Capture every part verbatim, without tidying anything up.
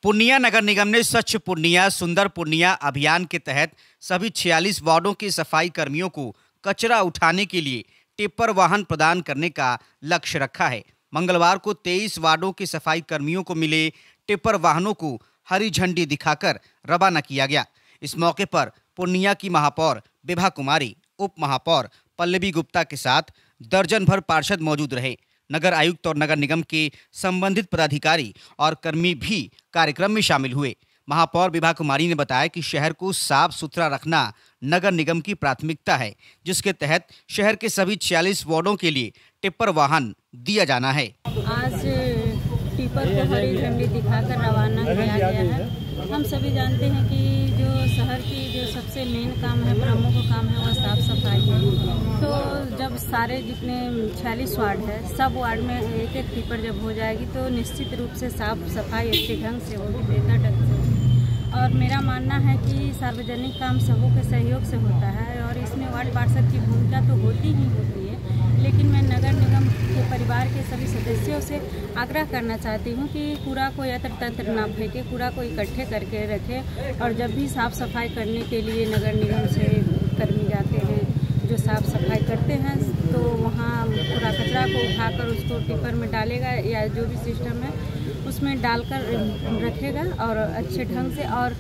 पूर्णिया नगर निगम ने स्वच्छ पूर्णिया सुंदर पूर्णिया अभियान के तहत सभी छियालीस वार्डों के सफाई कर्मियों को कचरा उठाने के लिए टिप्पर वाहन प्रदान करने का लक्ष्य रखा है। मंगलवार को तेईस वार्डों के सफाई कर्मियों को मिले टिप्पर वाहनों को हरी झंडी दिखाकर रवाना किया गया। इस मौके पर पूर्णिया की महापौर विभा कुमारी, उप महापौर पल्लवी गुप्ता के साथ दर्जन भर पार्षद मौजूद रहे। नगर आयुक्त और नगर निगम के संबंधित पदाधिकारी और कर्मी भी कार्यक्रम में शामिल हुए। महापौर विभा कुमारी ने बताया कि शहर को साफ सुथरा रखना नगर निगम की प्राथमिकता है, जिसके तहत शहर के सभी छियालीस वार्डों के लिए टिप्पर वाहन दिया जाना है। आज टिप्पर को हरी झंडी दिखाकर रवाना किया गया है। हम सभी जानते हैं कि जो शहर की जो सबसे मेन काम है, प्रमुख काम है, वह साफ सफाई है। तो जब सारे जितने छियालीस वार्ड है, सब वार्ड में एक एक टिप्पर जब हो जाएगी तो निश्चित रूप से साफ सफाई अच्छे ढंग से होगी, बेहतर ढंग से होगी। और मेरा मानना है कि सार्वजनिक काम सबों के सहयोग से होता है और इसमें वार्ड पार्षद की भूमिका तो होती ही होती है, लेकिन मैं नगर निगम के परिवार के सभी सदस्यों से आग्रह करना चाहती हूँ कि कूड़ा को यत्र तत्र न फेंके, कूड़ा को इकट्ठे करके रखें। और जब भी साफ़ सफाई करने के लिए नगर निगम से कर्मी जाते हैं जो साफ़ सफाई करते हैं, तो वहाँ पूरा कचरा को उठाकर उसको टिप्पर में डालेगा या जो भी सिस्टम है उसमें डालकर रखेगा और अच्छे ढंग से। और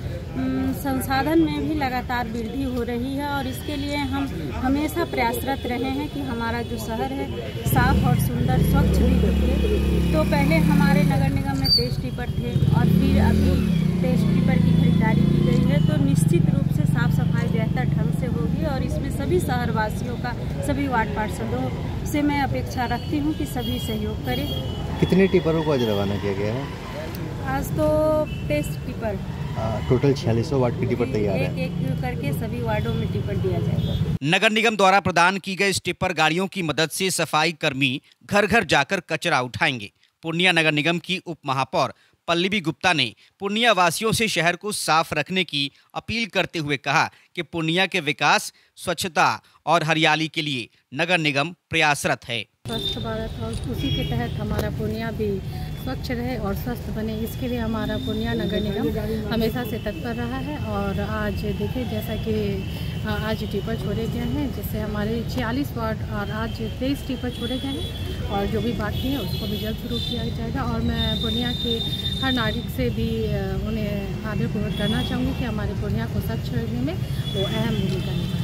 संसाधन में भी लगातार वृद्धि हो रही है और इसके लिए हम हमेशा प्रयासरत रहे हैं कि हमारा जो शहर है साफ और सुंदर स्वच्छ भी रखे। तो पहले हमारे नगर निगम में तेईस टिप्पर थे और फिर अभी तेईस टिप्पर की खरीदारी की गई है, तो निश्चित रूप से साफ सफाई बेहतर ढंग से होगी और इसमें सभी शहरवासियों का, सभी वार्ड पार्षदों से मैं अपेक्षा रखती हूँ कि सभी सहयोग करें। कितने टिप्परों को आज रवाना किया गया है? आज तो तेईस टिप्पर, टोटल छियालीस वार्ड के टिप्पर तैयार है। एक एक करके सभी वार्डों में टिप्पर दिया जाएगा। नगर निगम द्वारा प्रदान की गई इस टिप्पर गाड़ियों की मदद से सफाई कर्मी घर घर जाकर कचरा उठाएंगे। पूर्णिया नगर निगम की उप महापौर पल्लवी गुप्ता ने पूर्णिया वासियों से शहर को साफ रखने की अपील करते हुए कहा कि पूर्णिया के विकास, स्वच्छता और हरियाली के लिए नगर निगम प्रयासरत है। स्वच्छ भारत और उसी के तहत हमारा पूर्णिया भी स्वच्छ रहे और स्वस्थ बने, इसके लिए हमारा पूर्णिया नगर निगम हमेशा से तत्पर रहा है। और आज देखिए जैसा कि आज टिप्पर छोड़े गए हैं, जिससे हमारे छियालीस वार्ड और आज तेईस टिप्पर छोड़े गए हैं और जो भी बाकी है उसको भी जल्द शुरू किया जाएगा। और मैं पूर्णिया के हर नागरिक से भी उन्हें आदरपूर्वक करना चाहूँगी कि हमारे पूर्णिया को स्वच्छ रखने में वो अहम भूमिका निभाएं।